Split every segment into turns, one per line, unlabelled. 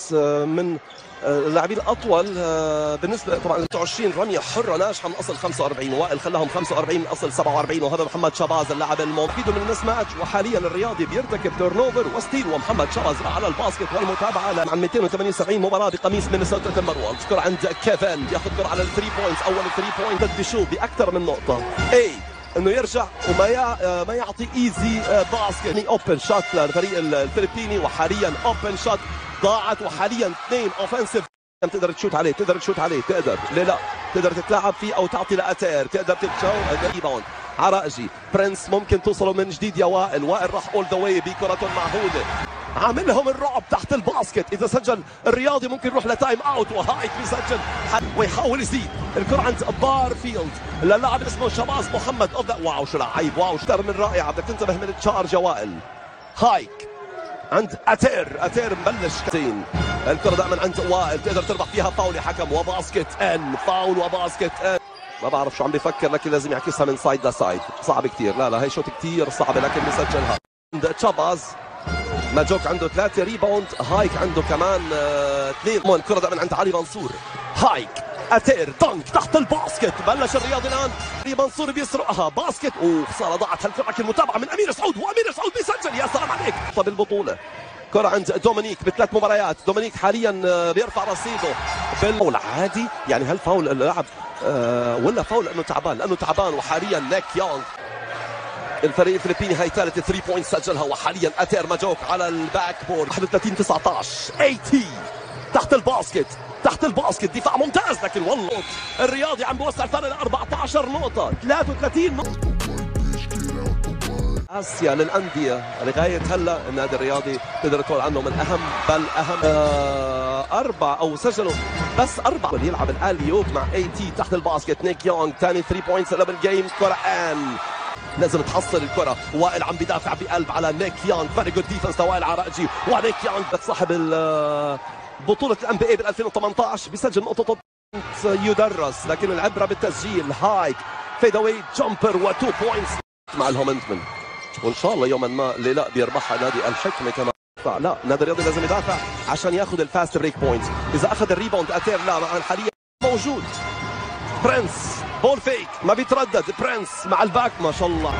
بوينتس من اللاعبين الاطول بالنسبه طبعا 20 رميه حره ناجحه من اصل 45. وائل خلاهم 45 من اصل 47. وهذا محمد شاباز اللاعب المفيد من المس ماتش. وحاليا الرياضي بيرتكب تيرن اوفر وستيل. ومحمد شاباز راح على الباسكت والمتابعه عن 278 مباراه بقميص مينيسوتا تيمبرولفز. كره عند كيفن ياخذ كره على الثري بوينتس. اول 3 بوينت ضد بيشوف باكثر من نقطه. انه يرجع وما ما يعطي ايزي باسكت. اوبن شوت للفريق الفلبيني. وحاليا اوبن شوت ضاعت. وحاليا 2 اوفنسيف. تقدر تشوت عليه تقدر ليه لا تقدر تتلاعب فيه او تعطي لاتير. تقدر تتشو ريباوند عراقجي. برنس ممكن توصلوا من جديد يا وائل. وائل راح اول ذا واي بكره معهوده. عاملهم الرعب تحت الباسكت. اذا سجل الرياضي ممكن يروح لتايم اوت. وهايك بيسجل ويحاول يزيد. الكره عند بارفيلد للاعب اسمه شاباز محمد. واو شو لعيب. واو اكثر من رائع. بدك تنتبه من التشارج يا وائل. هايك عند اتير مبلش كتين. الكره دائما عند وائل. تقدر تربح فيها فاول يا حكم. وباسكت ان فاول وباسكت ان. ما بعرف شو عم بيفكر لكن لازم يعكسها من سايد لسايد. صعب كثير. لا هي شوت كثير صعبه لكن بيسجلها. عند تشاباز ماجوك عنده 3 ريباوند. هايك عنده كمان 2. الكره دائما عند علي منصور. هايك اتير دنك تحت الباسكت. بلش الرياضي الان. علي منصور بيسرقها باسكت. خساره ضاعت هالكره. المتابعه من امير سعود. وامير سعود بيسجل. يا سلام عليك. طب البطوله كرة عند دومينيك ب3 مباريات. دومينيك حاليا بيرفع رصيده بالفاول عادي. يعني هل فاول اللاعب ولا فاول لانه تعبان. وحاليا نيك يونغ الفريق الفلبيني هاي ثالث 3 بوينت سجلها. وحاليا اتير ماجوك على الباك بورد 31-19. تي تحت الباسكت دفاع ممتاز. لكن والله الرياضي عم بيوسع الفرق ل 14 نقطة 33 نقطة. اسيا للانديه لغايه هلا النادي الرياضي تقدر تقول عنه من اهم بل اهم 4 او سجلوا بس 4. يلعب الاليوب مع تي تحت الباسكت. نيك يونغ ثاني 3 بوينتس بالجيم. كره ان لازم تحصل الكره. وائل عم بيدافع بقلب على نيك يونغ. فيري جود ديفنس لوائل عراقجي. ونيك يونغ صاحب بطوله الان بي اي بال 2018 بيسجل نقطه يدرس. لكن العبره بالتسجيل. هايك فيد اواي جامبر و2 بوينتس مع الهومنتمن. وان شاء الله يوما ما اللي لا بيربحها نادي الحكمه كمان. لا النادي الرياضي لازم يدافع عشان ياخذ الفاست بريك بوينت. اذا اخذ الريباوند اتير لا حاليا موجود. برنس بول فيك ما بيتردد. برنس مع الباك ما شاء الله.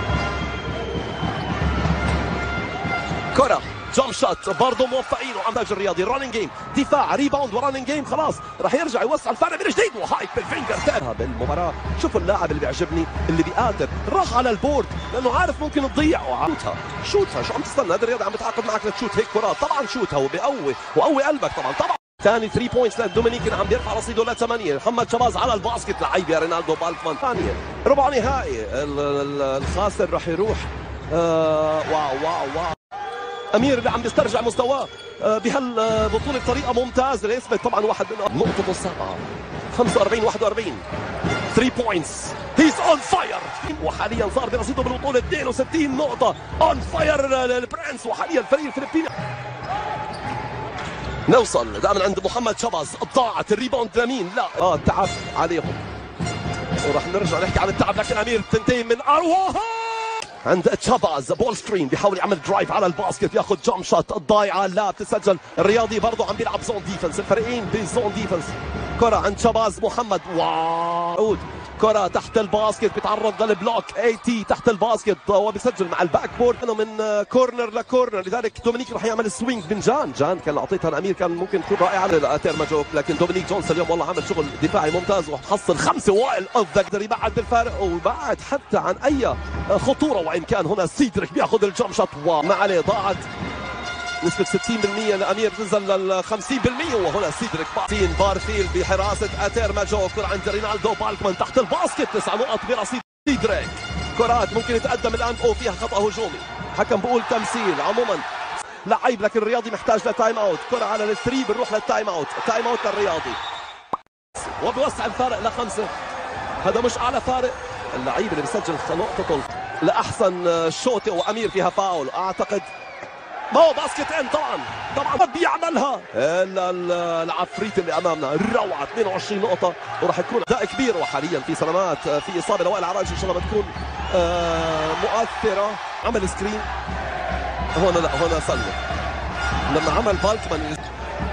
كره جامب شوت برضه موفقين. وعندك الرياضي رانينج جيم دفاع ريباوند ورانينج جيم. خلاص راح يرجع يوسع الفرق من جديد. وهايك بالفينجر تاب بالمباراه. شوفوا اللاعب اللي بيعجبني اللي بيقاتل راح على البورد لانه عارف ممكن تضيع. شوتها شو عم تستنى؟ هذا الرياضي عم بتعاقد معك لتشوت هيك كرات. طبعا شوتها وقوي قلبك. طبعا ثاني 3 بوينتس للدومينيكي عم بيرفع رصيده ل 8. محمد شاباز على الباسكت. لعيب يا رينالدو بالكمان. ثانيه ربع نهائي. الخاسر راح يروح. واو امير اللي عم بيسترجع مستواه بهالبطوله بطريقه ممتازه ليثبت طبعا واحد من نقطته السابعه 45-41 3 بوينتس. هيز اون فاير. وحاليا صار برصيده بالبطوله 62 نقطه. اون فاير البرنس. وحاليا الفريق الفلبيني نوصل دائما عند محمد شاباز. ضاعت الريباوند لمين؟ لا تعب عليهم وراح نرجع نحكي عن التعب. لكن امير تنتهي من اروها عند تشاباز. بول سكرين بيحاول يعمل درايف على الباسكت. ياخذ جامب شوت الضايعه لا بتسجل. الرياضي برضه عم بيلعب زون ديفنس. الفريقين بزون ديفنس. كره عند شاباز محمد. واو كره تحت الباسكت بيتعرض للبلوك. تي تحت الباسكت وبيسجل مع الباك بورد من كورنر لكورنر. لذلك دومينيك راح يعمل سوينج من جان كان اعطيتها لامير كان ممكن تكون رائعه لاتير ماجوك. لكن دومينيك جونز اليوم والله عمل شغل دفاعي ممتاز وحصل 5. وائل قدر يبعد الفارق وبعد حتى عن اي خطوره. وان كان هنا سيدريك بياخذ الجمب شوت وما عليه. ضاعت نسبة 60% لأمير نزل لل 50%. وهنا سيدريك بارفيل بحراسة أتير ماجوك. كرة عند رينالدو بالكمان تحت الباسكت. 9 نقط برصيد سيدريك. كرات ممكن يتقدم الآن فيها خطأ هجومي. حكم بقول تمثيل. عموما لعيب لكن الرياضي محتاج لتايم اوت. كرة على الثري بنروح للتايم اوت. تايم اوت للرياضي وبيوسع الفارق ل5. هذا مش أعلى فارق. اللعيب اللي بيسجل نقطته لأحسن شوطة وأمير فيها فاول أعتقد. ما هو باسكت ان طبعا بيعملها الا العفريت اللي امامنا. الروعه 22 نقطه وراح تكون اداء كبير. وحاليا في صدمات في اصابه لوائل عراقجي ان شاء الله بتكون مؤثره. عمل سكرين هون. لا هون سلم لما عمل بالكمان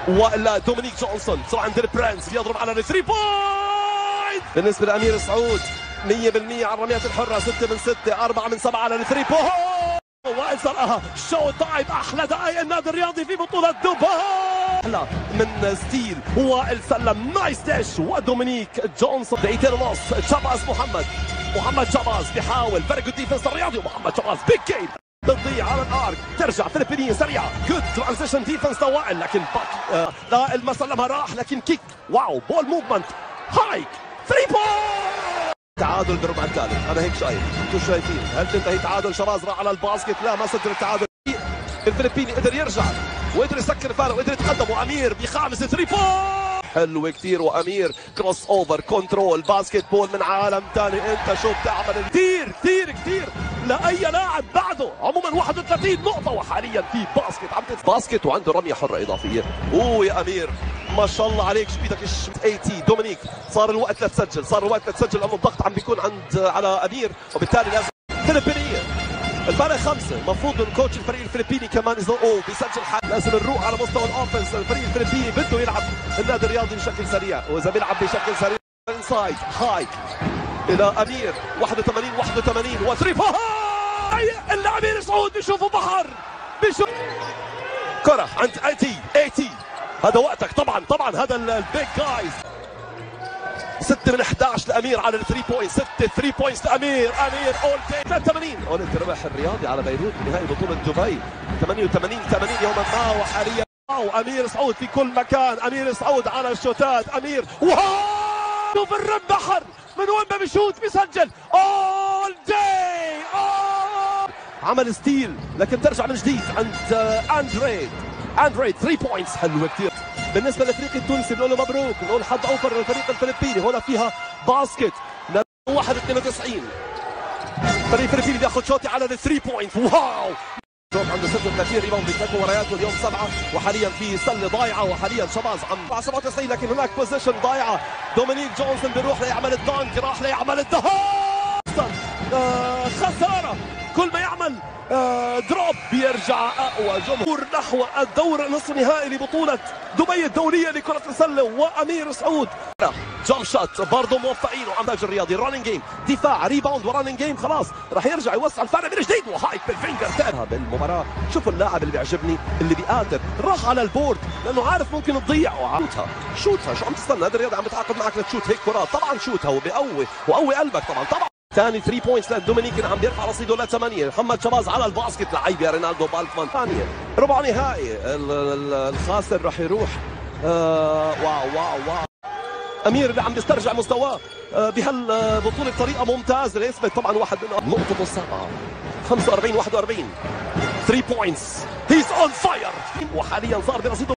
ولا دومينيك جونسون طبعا ديل برانس بيضرب على الثري بوينت بالنسبه لامير سعود 100% على الرميات الحره 6 من 6 4 من 7 على الثري بوينت. وائل سرقها شو تايم احلى دقائق النادي الرياضي في بطوله دبي احلى من ستيل. وائل سلم نايس داش ودومينيك جونسون دقيقتين ونص. شاباز محمد شاباز بيحاول فيري جود ديفنس الرياضي ومحمد شاباز بيج جيم بتضيع على الارك ترجع فلبينيه سريعه جود ترانزيشن ديفنس لوائل لكن وائل ما سلمها راح لكن كيك واو بول موفمنت هايك 3 بوينت. تعادل بالربع الثالث انا هيك شايف انتم شايفين هل تنتهي تعادل؟ شباز راح على الباسكت لا ما سجل التعادل. الفلبيني قدر يرجع وقدر يسكر الفارق وقدر يتقدم وامير بخامس 3 بوينت حلو كثير. وامير كروس اوفر كنترول باسكت بول من عالم ثاني. انت شو بتعمل كثير كثير كثير لاي لاعب بعده. عموما 31 نقطه وحاليا في باسكت وعنده رميه حره اضافيه. يا امير ما شاء الله عليك شو بدك اي تي دومينيك صار الوقت لتسجل لانه الضغط عم بيكون على امير وبالتالي لازم فلبينيه. الفرق 5 المفروض من كوتش الفريق الفلبيني كمان اذا بيسجل حاجه لازم نروح على مستوى الاوفنس. الفريق الفلبيني بده يلعب النادي الرياضي بشكل سريع واذا بيلعب بشكل سريع انسايد هايك الى امير 81 وثري اللي امير سعود بيشوفوا بحر بيشوف كره عند اي تي هذا وقتك طبعا هذا البيج جايز 6 من 11 لامير على الثري بوينت 6 3 بوينتس لامير اول تايم 83 اولمبي الربح الرياضي على بيروت بنهائي بطوله دبي 88 يوما ما. وحاليا امير سعود في كل مكان. امير سعود على الشوتات امير شوف الرب بحر من وين ما بيشوت بيسجل اول داي عمل ستيل لكن ترجع من جديد عند اندريد 3 بوينتس حلوه كثير. بالنسبه للفريق التونسي بنقول له مبروك بنقول حظ اوفر للفريق الفلبيني. هنا فيها باسكت 1-92 الفريق الفلبيني بياخذ شوتي على الثري بوينت. واو عنده 36 ريباوند بثلاث مباريات واليوم 7 وحاليا في سله ضايعه. وحاليا شباز عم 97 لكن هناك بوزيشن ضايعه. دومينيك جونسون بيروح ليعمل الدانك راح ليعمل خساره كل ما يعمل دروب بيرجع اقوى جمهور نحو الدور نصف نهائي لبطوله دبي الدوليه لكره السله. وامير سعود جامب شوت برضه موفقين وعماج الرياضي رانينج جيم دفاع ريباوند ورانينج جيم خلاص راح يرجع يوسع الفارق من جديد. وهايك بالفينجر تابها بالمباراه. شوفوا اللاعب اللي بيعجبني اللي بيقاتل راح على البورد لانه عارف ممكن تضيع شوتها شو عم تستنى؟ هذا الرياضي عم بتعاقد معك لتشوت هيك كرات طبعا شوتها وقوي قلبك طبعا ثاني 3 بوينتس لدومينيك عم بيرفع رصيده ل 8. محمد شباز على الباسكت لعيب يا رينالدو بالكمان. ثانيه ربع نهائي الخاسر راح يروح واو امير اللي عم بيسترجع مستواه بهالبطوله بطريقه ممتازه ليثبت طبعا واحد من نقطته السابعه 45 3 بوينتس هيز اون فاير وحاليا صار برصيده